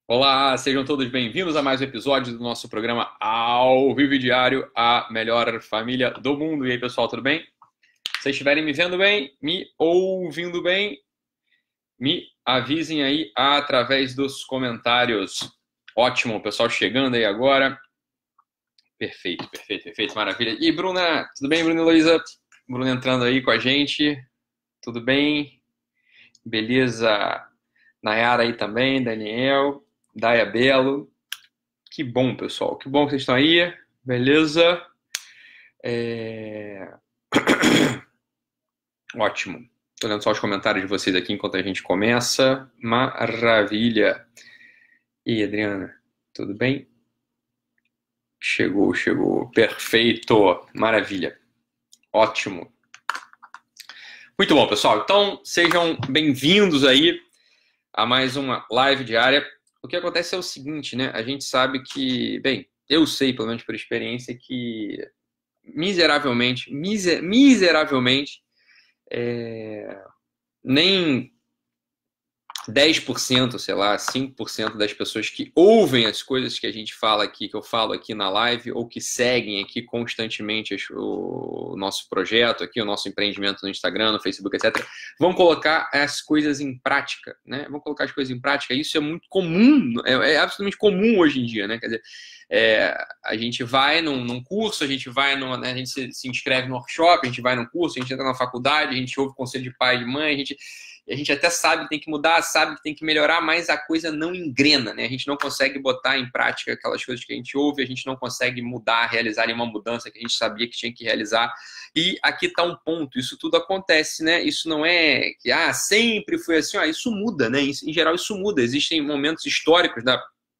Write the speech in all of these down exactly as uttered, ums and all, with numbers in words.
Olá, sejam todos bem-vindos a mais um episódio do nosso programa Ao Vivo e Diário, a melhor família do mundo. E aí, pessoal, tudo bem? Se vocês estiverem me vendo bem, me ouvindo bem, me avisem aí através dos comentários. Ótimo, o pessoal chegando aí agora. Perfeito, perfeito, perfeito, maravilha. E Bruna, tudo bem, Bruna e Luísa? Bruna entrando aí com a gente, tudo bem? Beleza? Nayara aí também, Daniel. Daia Belo. Que bom, pessoal. Que bom que vocês estão aí. Beleza? É... Ótimo. Estou lendo só os comentários de vocês aqui enquanto a gente começa. Maravilha. E aí, Adriana? Tudo bem? Chegou, chegou. Perfeito. Maravilha. Ótimo. Muito bom, pessoal. Então, sejam bem-vindos aí a mais uma live diária. O que acontece é o seguinte, né? A gente sabe que, bem, eu sei, pelo menos por experiência, que miseravelmente, miser, miseravelmente, é, nem dez por cento, sei lá, cinco por cento das pessoas que ouvem as coisas que a gente fala aqui, que eu falo aqui na live, ou que seguem aqui constantemente o nosso projeto aqui, o nosso empreendimento no Instagram, no Facebook, etcétera, vão colocar as coisas em prática, né? Vão colocar as coisas em prática. Isso é muito comum, é, é absolutamente comum hoje em dia, né? Quer dizer, é, a gente vai num, num curso, a gente vai numa, né, a gente se, se inscreve no workshop, a gente vai num curso, a gente entra na faculdade, a gente ouve conselho de pai e de mãe, a gente a gente até sabe que tem que mudar, sabe que tem que melhorar, mas a coisa não engrena, né? A gente não consegue botar em prática aquelas coisas que a gente ouve, a gente não consegue mudar, realizar uma mudança que a gente sabia que tinha que realizar. E aqui está um ponto, isso tudo acontece, né? Isso não é que, ah, sempre foi assim, ah, isso muda, né? Em geral, isso muda. Existem momentos históricos da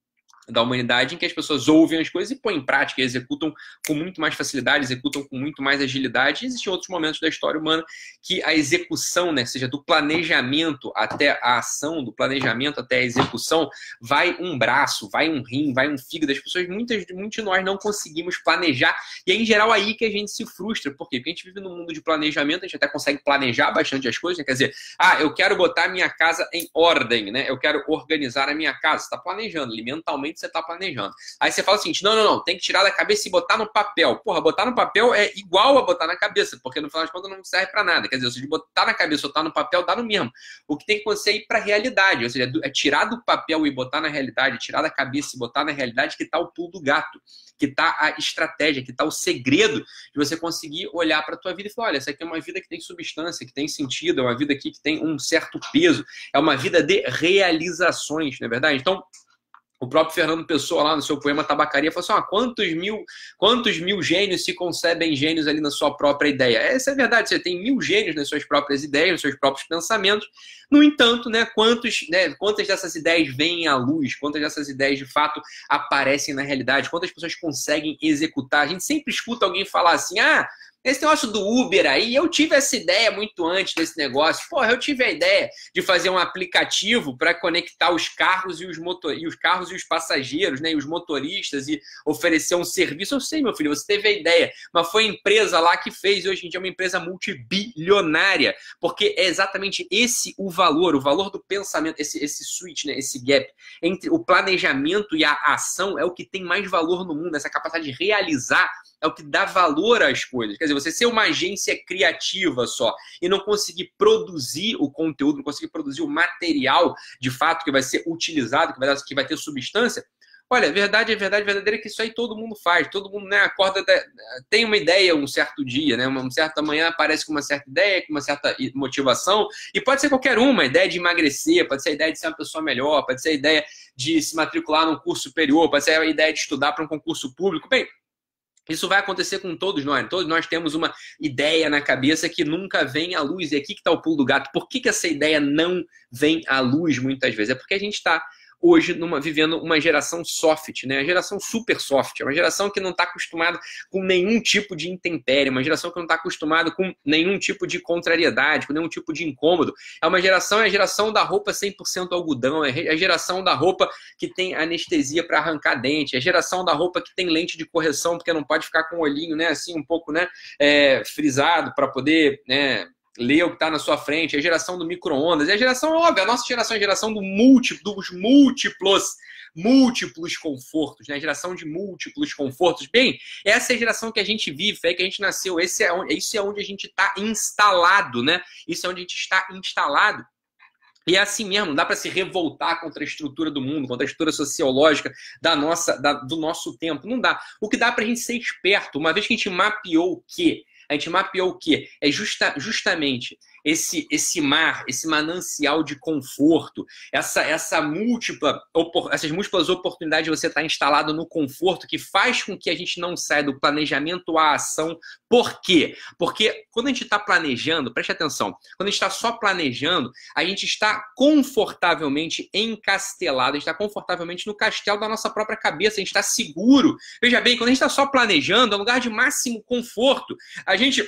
da humanidade em que as pessoas ouvem as coisas e põem em prática, executam com muito mais facilidade, executam com muito mais agilidade. E existem outros momentos da história humana que a execução, né, seja do planejamento até a ação, do planejamento até a execução, vai um braço, vai um rim, vai um fígado. As pessoas, muitas, muitos de nós não conseguimos planejar. E é em geral aí que a gente se frustra. Por quê? Porque a gente vive num mundo de planejamento, a gente até consegue planejar bastante as coisas, né? Quer dizer, ah, eu quero botar a minha casa em ordem, né? Eu quero organizar a minha casa. Você está planejando, mentalmente você está planejando. Aí você fala o seguinte, não, não, não, tem que tirar da cabeça e botar no papel. Porra, botar no papel é igual a botar na cabeça, porque no final das contas não serve para nada. Quer dizer, se botar na cabeça ou botar no papel, dá no mesmo. O que tem que acontecer é ir para a realidade, ou seja, é tirar do papel e botar na realidade, tirar da cabeça e botar na realidade que está o pulo do gato, que está a estratégia, que está o segredo de você conseguir olhar para a tua vida e falar, olha, essa aqui é uma vida que tem substância, que tem sentido, é uma vida aqui que tem um certo peso, é uma vida de realizações, não é verdade? Então, o próprio Fernando Pessoa, lá no seu poema Tabacaria, falou assim, ah, quantos mil, quantos mil gênios se concebem gênios ali na sua própria ideia? Essa é a verdade, você tem mil gênios nas suas próprias ideias, nos seus próprios pensamentos. No entanto, né, quantos, né, quantas dessas ideias vêm à luz? Quantas dessas ideias, de fato, aparecem na realidade? Quantas pessoas conseguem executar? A gente sempre escuta alguém falar assim, ah, esse negócio do Uber aí, eu tive essa ideia muito antes desse negócio. Porra, eu tive a ideia de fazer um aplicativo para conectar os carros e os motor... e os carros e os passageiros, né, e os motoristas e oferecer um serviço. Eu sei, meu filho, você teve a ideia, mas foi a empresa lá que fez, e hoje em dia é uma empresa multibilionária, porque é exatamente esse o valor, o valor do pensamento, esse, esse switch, né, esse gap entre o planejamento e a ação é o que tem mais valor no mundo, essa capacidade de realizar é o que dá valor às coisas. Quer dizer, você ser uma agência criativa só e não conseguir produzir o conteúdo, não conseguir produzir o material de fato que vai ser utilizado, que vai, dar, que vai ter substância. Olha, verdade é verdade verdadeira que isso aí todo mundo faz. Todo mundo, né, acorda, tem uma ideia um certo dia, né? Uma certa manhã aparece com uma certa ideia, com uma certa motivação. E pode ser qualquer uma, a ideia de emagrecer, pode ser a ideia de ser uma pessoa melhor, pode ser a ideia de se matricular num curso superior, pode ser a ideia de estudar para um concurso público. Bem, isso vai acontecer com todos nós. Todos nós temos uma ideia na cabeça que nunca vem à luz. E aqui que está o pulo do gato. Por que que essa ideia não vem à luz muitas vezes? É porque a gente está hoje numa, vivendo uma geração soft, né? A geração super soft. É uma geração que não está acostumada com nenhum tipo de intempérie, uma geração que não está acostumada com nenhum tipo de contrariedade, com nenhum tipo de incômodo. É uma geração, é a geração da roupa cem por cento algodão, é a geração da roupa que tem anestesia para arrancar dente, é a geração da roupa que tem lente de correção, porque não pode ficar com o olhinho, né, assim, um pouco, né, é, frisado para poder, né, ler o que está na sua frente, é a geração do micro-ondas, é a geração, óbvio, a nossa geração é a geração do múltiplo, dos múltiplos múltiplos confortos, né? Geração de múltiplos confortos. Bem, essa é a geração que a gente vive, é que a gente nasceu, esse é onde, isso é onde a gente está instalado, né? Isso é onde a gente está instalado. E é assim mesmo, não dá para se revoltar contra a estrutura do mundo, contra a estrutura sociológica da nossa, da, do nosso tempo. Não dá. O que dá para a gente ser esperto, uma vez que a gente mapeou o quê? A gente mapeou o quê? É justa, justamente esse, esse mar, esse manancial de conforto, essa, essa múltipla, essas múltiplas oportunidades de você estar instalado no conforto que faz com que a gente não saia do planejamento à ação. Por quê? Porque quando a gente está planejando, preste atenção, quando a gente está só planejando, a gente está confortavelmente encastelado, a gente está confortavelmente no castelo da nossa própria cabeça, a gente está seguro. Veja bem, quando a gente está só planejando, é um lugar de máximo conforto. A gente,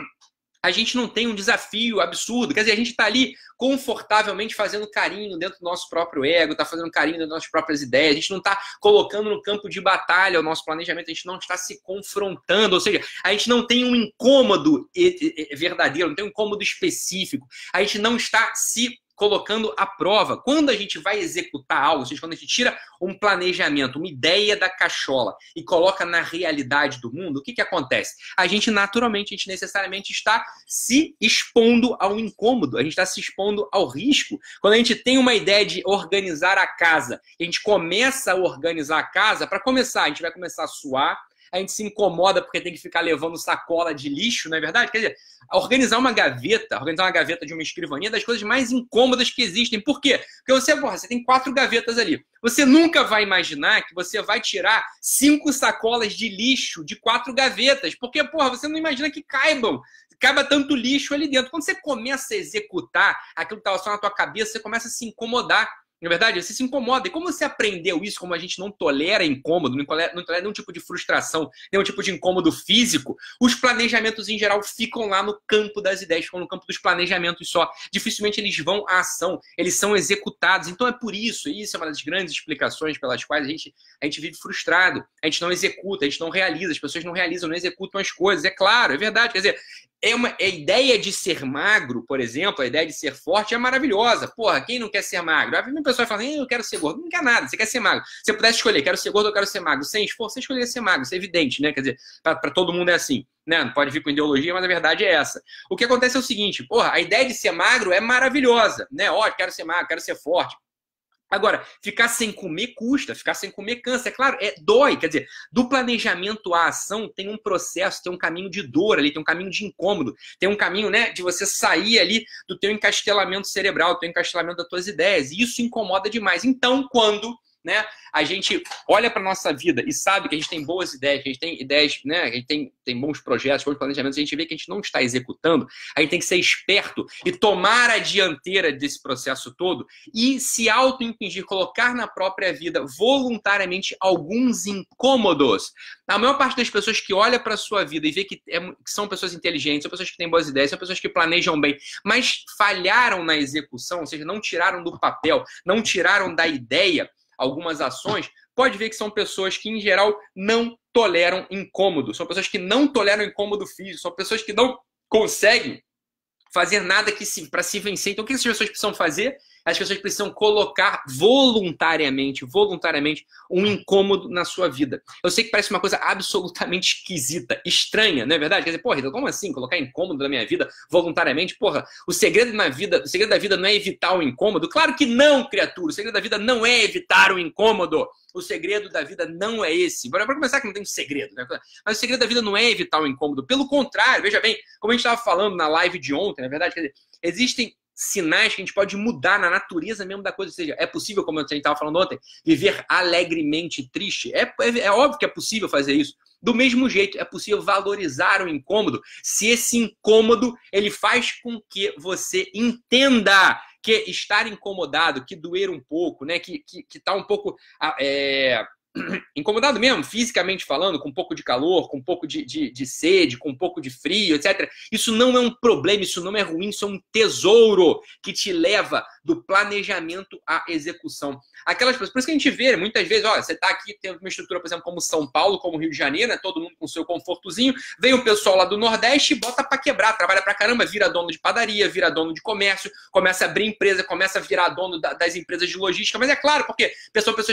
a gente não tem um desafio absurdo, quer dizer, a gente está ali confortavelmente fazendo carinho dentro do nosso próprio ego, está fazendo carinho dentro das nossas próprias ideias, a gente não está colocando no campo de batalha o nosso planejamento, a gente não está se confrontando, ou seja, a gente não tem um incômodo verdadeiro, não tem um incômodo específico, a gente não está se colocando à prova. Quando a gente vai executar algo, ou seja, quando a gente tira um planejamento, uma ideia da cachola e coloca na realidade do mundo, o que que acontece? A gente naturalmente, a gente necessariamente está se expondo ao incômodo, a gente está se expondo ao risco. Quando a gente tem uma ideia de organizar a casa, a gente começa a organizar a casa, para começar, a gente vai começar a suar, a gente se incomoda porque tem que ficar levando sacola de lixo, não é verdade? Quer dizer, organizar uma gaveta, organizar uma gaveta de uma escrivaninha é das coisas mais incômodas que existem. Por quê? Porque você, porra, você tem quatro gavetas ali. Você nunca vai imaginar que você vai tirar cinco sacolas de lixo de quatro gavetas. Porque, porra, você não imagina que caibam. Caiba tanto lixo ali dentro. Quando você começa a executar aquilo que estava só na tua cabeça, você começa a se incomodar. Na verdade, você se incomoda. E como você aprendeu isso, como a gente não tolera incômodo, não tolera, não tolera nenhum tipo de frustração, nenhum tipo de incômodo físico, os planejamentos em geral ficam lá no campo das ideias, ficam no campo dos planejamentos só. Dificilmente eles vão à ação, eles são executados. Então é por isso, e isso é uma das grandes explicações pelas quais a gente, a gente vive frustrado, a gente não executa, a gente não realiza, as pessoas não realizam, não executam as coisas. É claro, é verdade. Quer dizer, É uma, a ideia de ser magro, por exemplo, a ideia de ser forte é maravilhosa. Porra, quem não quer ser magro? Aí vem pessoa fala, eu quero ser gordo. Não quer nada, você quer ser magro. Se você pudesse escolher, quero ser gordo ou quero ser magro, sem esforço, você escolheria ser magro. Isso é evidente, né? Quer dizer, para todo mundo é assim. Né? Não pode vir com ideologia, mas a verdade é essa. O que acontece é o seguinte, porra, a ideia de ser magro é maravilhosa. Né? Ó, quero ser magro, quero ser forte. Agora, ficar sem comer custa, ficar sem comer cansa. É claro, é, dói. Quer dizer, do planejamento à ação tem um processo, tem um caminho de dor ali, tem um caminho de incômodo, tem um caminho, né, de você sair ali do teu encastelamento cerebral, do teu encastelamento das tuas ideias. E isso incomoda demais. Então, quando... Né? A gente olha para a nossa vida e sabe que a gente tem boas ideias, que a gente tem ideias, né? A gente tem, tem bons projetos, bons planejamentos, a gente vê que a gente não está executando, a gente tem que ser esperto e tomar a dianteira desse processo todo e se auto-impingir, colocar na própria vida voluntariamente alguns incômodos. A maior parte das pessoas que olha para a sua vida e vê que, é, que são pessoas inteligentes, são pessoas que têm boas ideias, são pessoas que planejam bem, mas falharam na execução, ou seja, não tiraram do papel, não tiraram da ideia algumas ações, pode ver que são pessoas que, em geral, não toleram incômodo. São pessoas que não toleram incômodo físico. São pessoas que não conseguem fazer nada que se, para se vencer. Então, o que essas pessoas precisam fazer? As pessoas precisam colocar voluntariamente, voluntariamente, um incômodo na sua vida. Eu sei que parece uma coisa absolutamente esquisita, estranha, não é verdade? Quer dizer, porra, então como assim? Colocar incômodo na minha vida voluntariamente? Porra, o segredo na vida, o segredo da vida não é evitar o incômodo? Claro que não, criatura. O segredo da vida não é evitar o incômodo. O segredo da vida não é esse. Para começar que não tem um segredo, né? Mas o segredo da vida não é evitar o incômodo. Pelo contrário, veja bem, como a gente estava falando na live de ontem, na verdade, quer dizer, existem sinais que a gente pode mudar na natureza mesmo da coisa. Ou seja, é possível, como a gente estava falando ontem, viver alegremente triste. É, é, é óbvio que é possível fazer isso. Do mesmo jeito, é possível valorizar o incômodo se esse incômodo ele faz com que você entenda que estar incomodado, que doer um pouco, né, que, que, que tá um pouco... É... incomodado mesmo, fisicamente falando, com um pouco de calor, com um pouco de, de, de sede, com um pouco de frio, etcétera. Isso não é um problema, isso não é ruim, isso é um tesouro que te leva do planejamento à execução. Aquelas pessoas, por isso que a gente vê, muitas vezes, ó, você está aqui, tem uma estrutura, por exemplo, como São Paulo, como Rio de Janeiro, né, todo mundo com seu confortozinho, vem o pessoal lá do Nordeste e bota para quebrar, trabalha pra caramba, vira dono de padaria, vira dono de comércio, começa a abrir empresa, começa a virar dono da, das empresas de logística, mas é claro, porque são pessoas que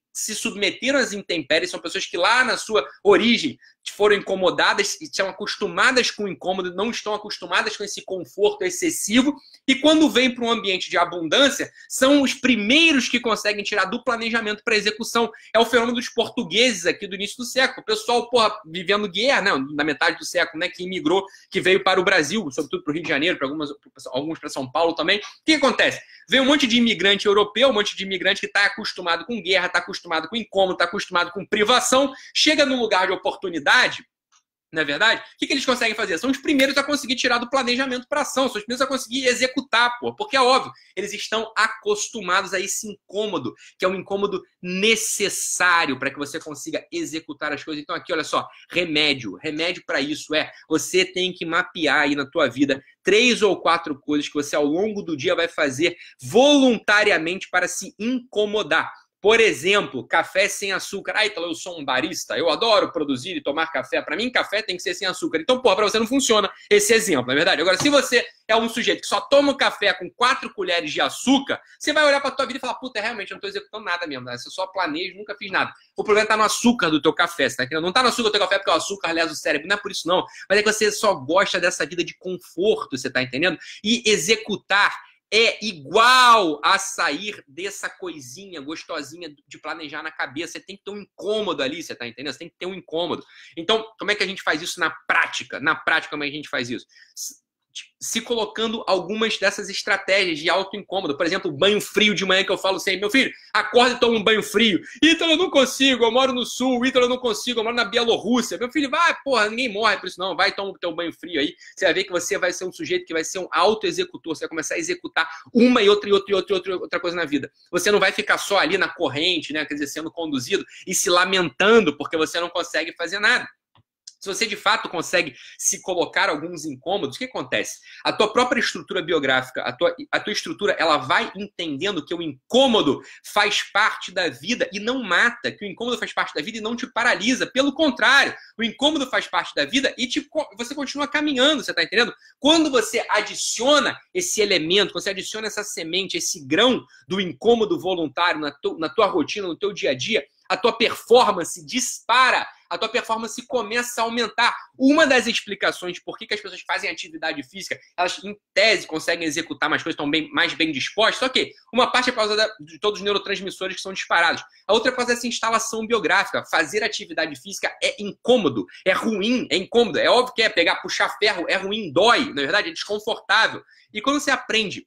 se submeteram às intempéries, são pessoas que lá na sua origem foram incomodadas e estão acostumadas com o incômodo, não estão acostumadas com esse conforto excessivo, e quando vêm para um ambiente de abundância, são os primeiros que conseguem tirar do planejamento para execução. É o fenômeno dos portugueses aqui do início do século. O pessoal, porra, vivendo guerra, né, na metade do século, né, que imigrou, que veio para o Brasil, sobretudo para o Rio de Janeiro, para algumas, alguns para São Paulo também. O que acontece? Veio um monte de imigrante europeu, um monte de imigrante que está acostumado com guerra, está acostumado com incômodo, está acostumado com privação, chega num lugar de oportunidade, não é verdade? O que, que eles conseguem fazer? São os primeiros a conseguir tirar do planejamento para ação, são os primeiros a conseguir executar, pô, porque é óbvio, eles estão acostumados a esse incômodo, que é um incômodo necessário para que você consiga executar as coisas. Então aqui, olha só, remédio. Remédio para isso é, você tem que mapear aí na tua vida três ou quatro coisas que você ao longo do dia vai fazer voluntariamente para se incomodar. Por exemplo, café sem açúcar. Ah, Ítalo, eu sou um barista, eu adoro produzir e tomar café. Para mim, café tem que ser sem açúcar. Então, pô, para você não funciona esse exemplo, não é verdade? Agora, se você é um sujeito que só toma um café com quatro colheres de açúcar, você vai olhar para tua vida e falar, puta, realmente, eu não estou executando nada mesmo. Né? Você só planeja, nunca fiz nada. O problema está no açúcar do teu café, você tá entendendo? Não está no açúcar do teu café porque o açúcar lesa o cérebro, não é por isso não. Mas é que você só gosta dessa vida de conforto, você tá entendendo? E executar é igual a sair dessa coisinha gostosinha de planejar na cabeça. Você tem que ter um incômodo ali, você tá entendendo? Você tem que ter um incômodo. Então, como é que a gente faz isso na prática? Na prática, como é que a gente faz isso? Se colocando algumas dessas estratégias de auto-incômodo. Por exemplo, banho frio de manhã, que eu falo sempre, meu filho, acorda e toma um banho frio. Ítalo, eu não consigo, eu moro no sul. Ítalo, eu não consigo, eu moro na Bielorrússia. Meu filho, vai, porra, ninguém morre por isso não. Vai, toma o teu banho frio aí. Você vai ver que você vai ser um sujeito que vai ser um auto-executor. Você vai começar a executar uma e outra e outra e outra, e outra, outra coisa na vida. Você não vai ficar só ali na corrente, né, quer dizer, sendo conduzido e se lamentando porque você não consegue fazer nada. Se você de fato consegue se colocar alguns incômodos, o que acontece? A tua própria estrutura biográfica, a tua, a tua estrutura, ela vai entendendo que o incômodo faz parte da vida e não mata, que o incômodo faz parte da vida e não te paralisa. Pelo contrário, o incômodo faz parte da vida e te, você continua caminhando, você está entendendo? Quando você adiciona esse elemento, quando você adiciona essa semente, esse grão do incômodo voluntário na, tu, na tua rotina, no teu dia a dia, a tua performance dispara, a tua performance começa a aumentar. Uma das explicações de por que, que as pessoas fazem atividade física, elas, em tese, conseguem executar mais coisas, estão bem, mais bem dispostas, só que uma parte é por causa da, de todos os neurotransmissores que são disparados. A outra é por causa dessa instalação biográfica. Fazer atividade física é incômodo, é ruim, é incômodo. É óbvio que é pegar, puxar ferro, é ruim, dói, na verdade, é desconfortável. E quando você aprende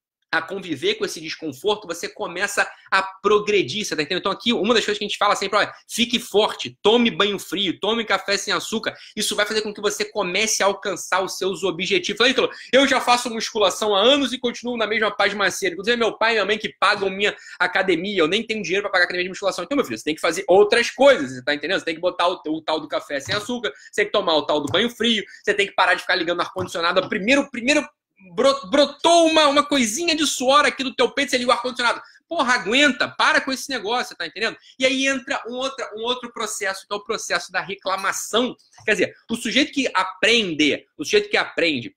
a conviver com esse desconforto, você começa a progredir, você tá entendendo? Então aqui, uma das coisas que a gente fala sempre, olha, fique forte, tome banho frio, tome café sem açúcar, isso vai fazer com que você comece a alcançar os seus objetivos. Então, eu já faço musculação há anos e continuo na mesma paz maceira. Inclusive, meu pai e minha mãe que pagam minha academia, eu nem tenho dinheiro para pagar a academia de musculação. Então, meu filho, você tem que fazer outras coisas, você tá entendendo? Você tem que botar o, o tal do café sem açúcar, você tem que tomar o tal do banho frio, você tem que parar de ficar ligando no ar-condicionado. Primeiro, primeiro brotou uma, uma coisinha de suor aqui do teu peito, você liga o ar-condicionado. Porra, aguenta, para com esse negócio, tá entendendo? E aí entra um, outra, um outro processo, que é o processo da reclamação. Quer dizer, o sujeito que aprende, o sujeito que aprende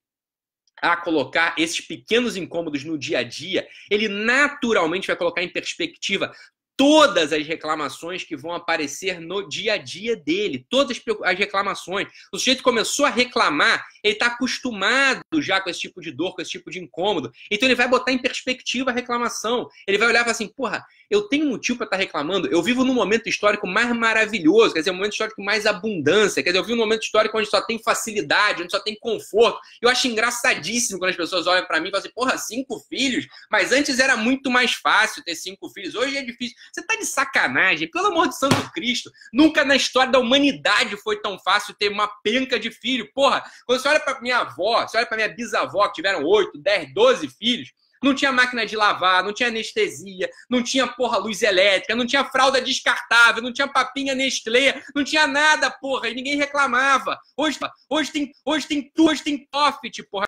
a colocar esses pequenos incômodos no dia a dia, ele naturalmente vai colocar em perspectiva todas as reclamações que vão aparecer no dia a dia dele. Todas as reclamações. O sujeito começou a reclamar, ele está acostumado já com esse tipo de dor, com esse tipo de incômodo. Então ele vai botar em perspectiva a reclamação. Ele vai olhar e falar assim, porra, eu tenho motivo para estar reclamando. Eu vivo num momento histórico mais maravilhoso, quer dizer, um momento histórico com mais abundância. Quer dizer, eu vivo num momento histórico onde só tem facilidade, onde só tem conforto. Eu acho engraçadíssimo quando as pessoas olham para mim e falam assim, porra, cinco filhos? Mas antes era muito mais fácil ter cinco filhos. Hoje é difícil. Você tá de sacanagem, pelo amor de Santo Cristo. Nunca na história da humanidade foi tão fácil ter uma penca de filho. Porra, quando você olha pra minha avó, você olha pra minha bisavó, que tiveram oito, dez, doze filhos, não tinha máquina de lavar, não tinha anestesia, não tinha, porra, luz elétrica, não tinha fralda descartável, não tinha papinha Nestlé, não tinha nada, porra, e ninguém reclamava. Hoje, hoje tem, hoje tem, hoje tem Tofit, porra.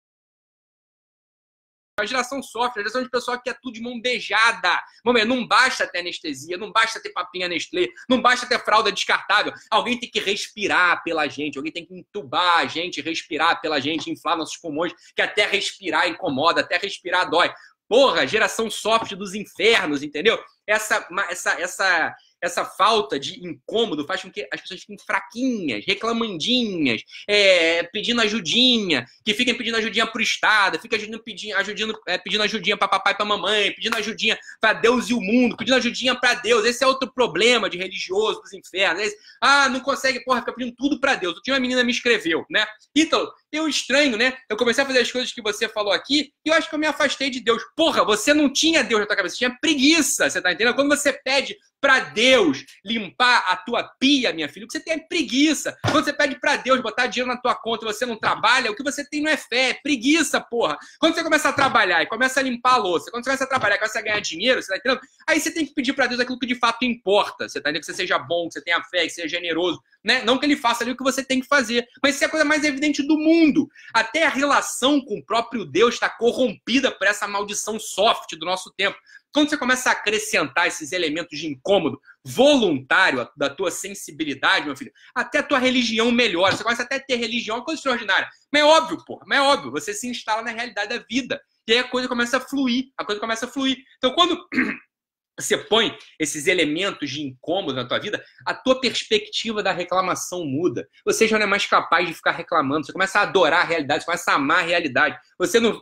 A geração sofre, a geração de pessoal que quer tudo de mão beijada. Momento, não basta ter anestesia, não basta ter papinha Nestlé, não basta ter fralda descartável. Alguém tem que respirar pela gente, alguém tem que entubar a gente, respirar pela gente, inflar nossos pulmões, que até respirar incomoda, até respirar dói. Porra, geração soft dos infernos, entendeu? Essa, essa, essa, essa falta de incômodo faz com que as pessoas fiquem fraquinhas, reclamandinhas, é, pedindo ajudinha, que fiquem pedindo ajudinha pro Estado, fiquem pedindo, pedindo, ajudinho, é, pedindo ajudinha pra papai e pra mamãe, pedindo ajudinha pra Deus e o mundo, pedindo ajudinha pra Deus. Esse é outro problema de religioso dos infernos. Esse, ah, não consegue, porra, fica pedindo tudo pra Deus. Tinha uma menina me escreveu, né? Então, eu estranho, né? Eu comecei a fazer as coisas que você falou aqui e eu acho que eu me afastei de Deus. Porra, você não tinha Deus na tua cabeça, você tinha preguiça, você tá entendendo? Quando você pede pra Deus limpar a tua pia, minha filha, o que você tem é preguiça. Quando você pede pra Deus botar dinheiro na tua conta e você não trabalha, o que você tem não é fé, é preguiça, porra. Quando você começa a trabalhar e começa a limpar a louça, quando você começa a trabalhar e começa a ganhar dinheiro, você tá entendendo? Aí você tem que pedir pra Deus aquilo que de fato importa, você tá entendendo? Que você seja bom, que você tenha fé, que você seja generoso, né? Não que ele faça ali o que você tem que fazer, mas isso é a coisa mais evidente do mundo. Até a relação com o próprio Deus está corrompida por essa maldição soft do nosso tempo. Quando você começa a acrescentar esses elementos de incômodo voluntário da tua sensibilidade, meu filho, até a tua religião melhora. Você começa até a ter religião, é uma coisa extraordinária. Mas é óbvio, porra, mas é óbvio. Você se instala na realidade da vida. E aí a coisa começa a fluir. A coisa começa a fluir. Então, quando você põe esses elementos de incômodo na tua vida, a tua perspectiva da reclamação muda. Você já não é mais capaz de ficar reclamando. Você começa a adorar a realidade, você começa a amar a realidade. Você não...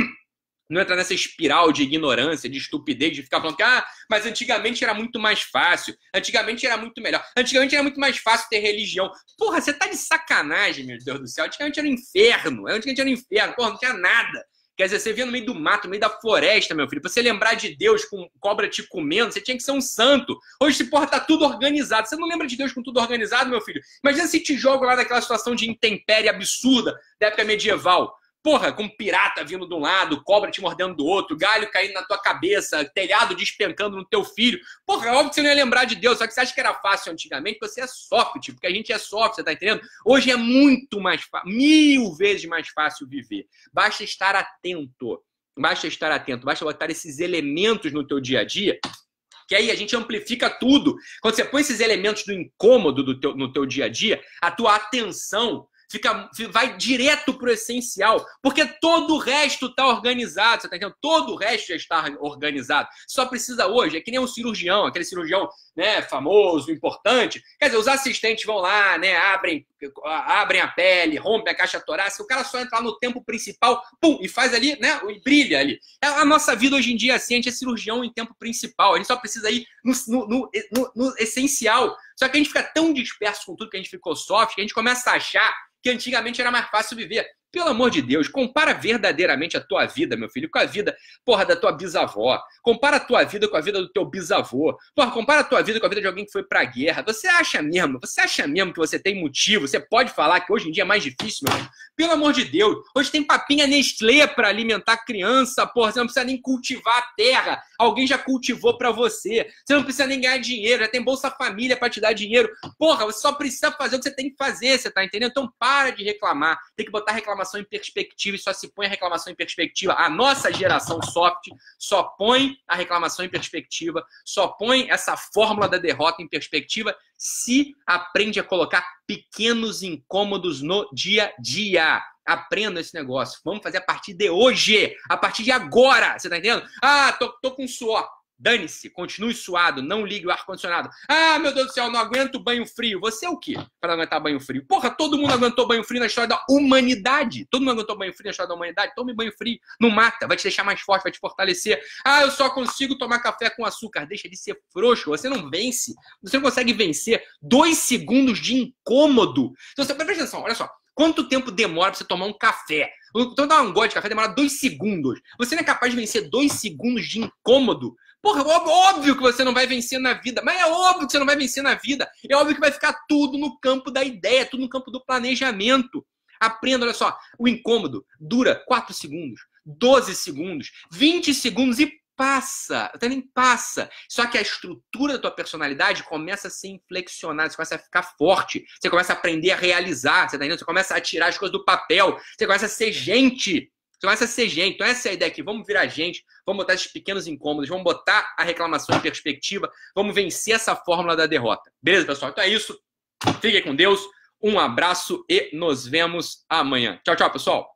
não entra nessa espiral de ignorância, de estupidez, de ficar falando que, ah, mas antigamente era muito mais fácil, antigamente era muito melhor, antigamente era muito mais fácil ter religião. Porra, você tá de sacanagem, meu Deus do céu. Antigamente era um inferno, antigamente era um inferno, porra, não tinha nada. Quer dizer, você via no meio do mato, no meio da floresta, meu filho, pra você lembrar de Deus com cobra te comendo, você tinha que ser um santo. Hoje, se porra, tá tudo organizado. Você não lembra de Deus com tudo organizado, meu filho? Imagina se te jogo lá naquela situação de intempérie absurda da época medieval. Porra, com pirata vindo de um lado, cobra te mordendo do outro, galho caindo na tua cabeça, telhado despencando no teu filho. Porra, é óbvio que você não ia lembrar de Deus, só que você acha que era fácil antigamente, porque você é soft, porque a gente é soft, você tá entendendo? Hoje é muito mais fácil, mil vezes mais fácil viver. Basta estar atento, basta estar atento, basta botar esses elementos no teu dia a dia, que aí a gente amplifica tudo. Quando você põe esses elementos do incômodo do teu, no teu dia a dia, a tua atenção Fica, vai direto pro essencial, porque todo o resto está organizado, você tá entendendo? Todo o resto já está organizado. Só precisa hoje, é que nem um cirurgião, aquele cirurgião, né, famoso, importante. Quer dizer, os assistentes vão lá, né, abrem, abrem a pele, rompem a caixa torácica, o cara só entra lá no tempo principal, pum, e faz ali, né, e brilha ali. A nossa vida hoje em dia, assim, a gente é cirurgião em tempo principal, a gente só precisa ir no, no, no, no, no essencial. Só que a gente fica tão disperso com tudo que a gente ficou soft, que a gente começa a achar que antigamente era mais fácil viver. Pelo amor de Deus, compara verdadeiramente a tua vida, meu filho, com a vida, porra, da tua bisavó. Compara a tua vida com a vida do teu bisavô. Porra, compara a tua vida com a vida de alguém que foi pra guerra. Você acha mesmo, você acha mesmo que você tem motivo? Você pode falar que hoje em dia é mais difícil, meu filho? Pelo amor de Deus, hoje tem papinha Nestlé pra alimentar criança, porra, você não precisa nem cultivar a terra. Alguém já cultivou pra você. Você não precisa nem ganhar dinheiro, já tem Bolsa Família pra te dar dinheiro. Porra, você só precisa fazer o que você tem que fazer, você tá entendendo? Então para de reclamar. Tem que botar reclamação em perspectiva e só se põe a reclamação em perspectiva. A nossa geração soft só põe a reclamação em perspectiva, só põe essa fórmula da derrota em perspectiva se aprende a colocar pequenos incômodos no dia a dia. Aprenda esse negócio. Vamos fazer a partir de hoje, a partir de agora. Você tá entendendo? Ah, tô, tô com suor. Dane-se, continue suado, não ligue o ar-condicionado. Ah, meu Deus do céu, não aguento banho frio. Você é o quê para não aguentar banho frio? Porra, todo mundo aguentou banho frio na história da humanidade. Todo mundo aguentou banho frio na história da humanidade. Tome banho frio, não mata, vai te deixar mais forte, vai te fortalecer. Ah, eu só consigo tomar café com açúcar. Deixa de ser frouxo, você não vence. Você não consegue vencer dois segundos de incômodo. Então, você, presta atenção, olha só. Quanto tempo demora pra você tomar um café? Então, dar um gole de café demora dois segundos. Você não é capaz de vencer dois segundos de incômodo? Porra, óbvio que você não vai vencer na vida. Mas é óbvio que você não vai vencer na vida. É óbvio que vai ficar tudo no campo da ideia, tudo no campo do planejamento. Aprenda, olha só. O incômodo dura quatro segundos, doze segundos, vinte segundos e passa. Até nem passa. Só que a estrutura da tua personalidade começa a ser inflexionada. Você começa a ficar forte. Você começa a aprender a realizar. Você tá entendendo? Você começa a tirar as coisas do papel. Você começa a ser gente. Você começa a ser gente. Então essa é a ideia aqui. Vamos virar gente. Vamos botar esses pequenos incômodos. Vamos botar a reclamação em perspectiva. Vamos vencer essa fórmula da derrota. Beleza, pessoal? Então é isso. Fiquem com Deus. Um abraço e nos vemos amanhã. Tchau, tchau, pessoal.